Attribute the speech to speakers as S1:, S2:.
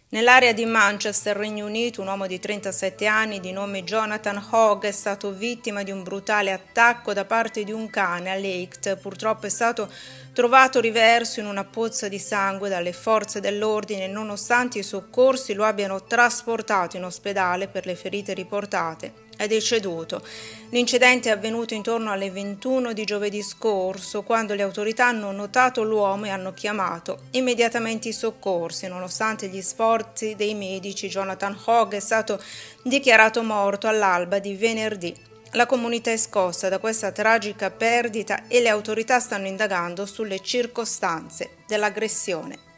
S1: Nell'area di Manchester, Regno Unito, un uomo di 37 anni di nome Jonathan Hogg è stato vittima di un brutale attacco da parte di un cane a Leigh. Purtroppo è stato trovato riverso in una pozza di sangue dalle forze dell'ordine, nonostante i soccorsi lo abbiano trasportato in ospedale per le ferite riportate. È deceduto. L'incidente è avvenuto intorno alle 21 di giovedì scorso, quando le autorità hanno notato l'uomo e hanno chiamato immediatamente i soccorsi. Nonostante gli sforzi dei medici, Jonathan Hogg è stato dichiarato morto all'alba di venerdì. La comunità è scossa da questa tragica perdita e le autorità stanno indagando sulle circostanze dell'aggressione.